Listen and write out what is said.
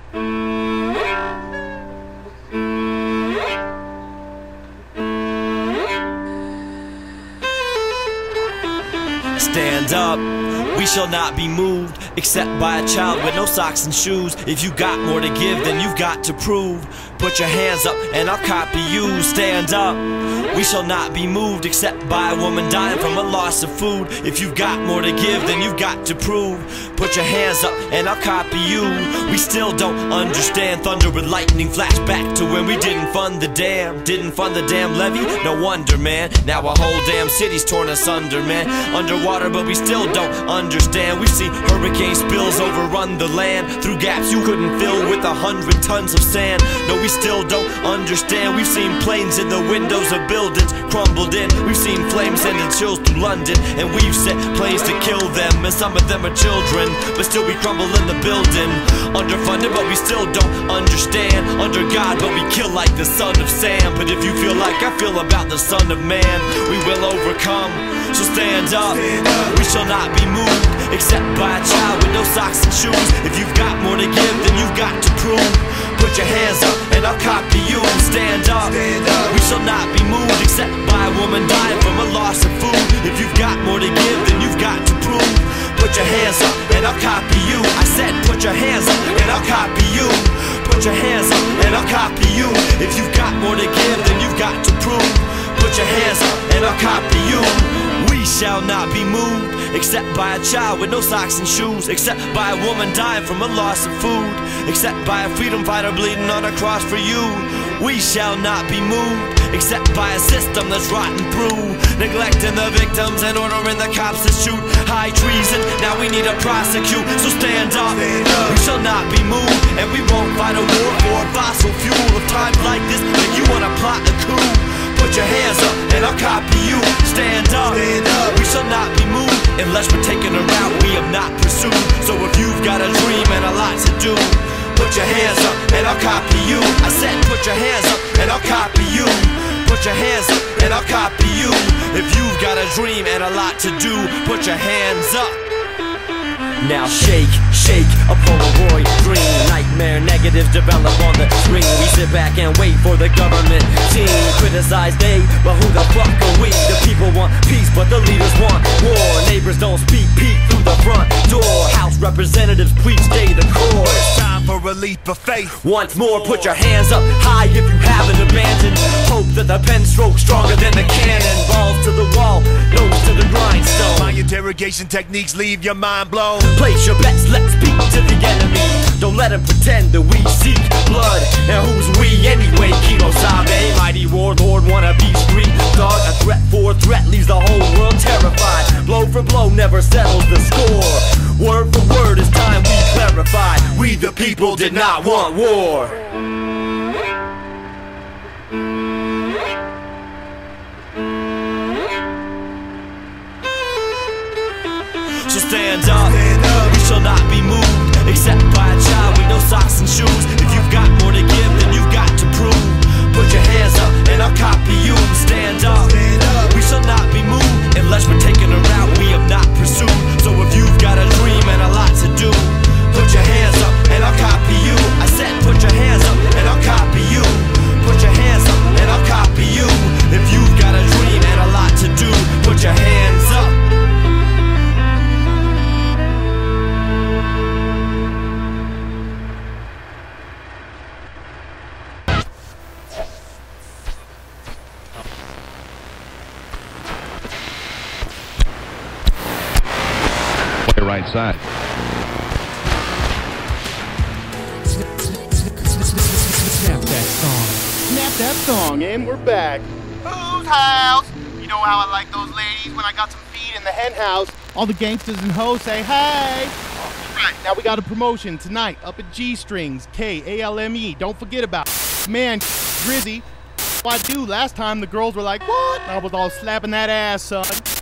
Stand up, we shall not be moved, except by a child with no socks and shoes. If you got more to give, then you've got to prove. Put your hands up and I'll copy you. Stand up, we shall not be moved, except by a woman dying from a loss of food. If you've got more to give, then you've got to prove. Put your hands up and I'll copy you. We still don't understand thunder with lightning flash back to when we didn't fund the dam. Didn't fund the damn levee? No wonder, man. Now a whole damn city's torn asunder, man. Underwater, but we still don't understand. We've seen hurricane spills overrun the land through gaps you couldn't fill with 100 tons of sand. No, we still don't understand. We've seen planes in the windows of buildings crumbled in. We've seen flames sending chills through London, and we've set planes to kill them. And some of them are children, but still we crumble in the building. Underfunded, but we still don't understand. Under God, but we kill like the son of Sam. But if you feel like I feel about the son of man, we will overcome. So stand up, we shall not be moved, except by a child with no socks and shoes. If you've got more to give, then you've got to prove. Put your hands up and I'll copy you. Stand up, we shall not be moved, except by a woman dying from a loss of food. If you've got more to give, then you've got to prove. Put your hands up and I'll copy you. I said put your hands up and I'll copy you. Put your hands up and I'll copy you. If you've got more to give, then you've got to prove. Put your hands up and I'll copy you. We shall not be moved, except by a child with no socks and shoes, except by a woman dying from a loss of food, except by a freedom fighter bleeding on a cross for you. We shall not be moved, except by a system that's rotten through, neglecting the victims and ordering the cops to shoot. High treason, now we need to prosecute. So stand up, we shall not be moved, and we won't fight a war for fossil fuel. Of times like this, make you wanna plot a coup. Put your hands up and I'll copy you. Stand up, we shall not be moved, unless we're taking a route we have not pursued. So if you've got a dream and a lot to do, put your hands up and I'll copy you. I said put your hands up and I'll copy you. Put your hands up and I'll copy you. If you've got a dream and a lot to do, put your hands up. Now shake, shake a Polaroid dream. Nightmare negatives develop on the screen. We sit back and wait for the government team. Criticize they, but who the fuck are we? The people want peace, but the leaders want war. Neighbors don't speak, peek through the front door. House representatives, please stay the course. It's time for a leap of faith. Once more, put your hands up high if you haven't abandoned hope that the pen stroke's stronger than the cannon. Balls to the wall, nose to the grindstone. My interrogation techniques leave your mind blown. Place your bets, let's speak to the enemy. Don't let him pretend that we seek blood. And who's we anyway? Kino Sabe, mighty warlord, wanna be street thug. A threat for a threat leaves the whole world terrified. Blow for blow never settles the score. Word for word, it's time we clarify. We the people did not want war. So stand up, we shall not be moved, except by a child with no socks and shoes. If you've got more to give, then you've got to prove. Put your hands up and I'll copy you. Stand up, we shall not be moved, unless we're taking a route we have not pursued. So if you've got a dream and a lot to do, put your hands up and I'll copy you. I said put your hands up and I'll copy you. Put your hands up and I'll copy you. If you've got a dream and a lot to do, put your hands up. Right side. Snap that song. Snap that song, and we're back. Whose house? You know how I like those ladies when I got some feed in the hen house. All the gangsters and hoes say hey. Right, now we got a promotion tonight up at G Strings, K-A-L-M-E. Don't forget about it. Man, Drizzy. What I do last time the girls were like, what? I was all slapping that ass, son.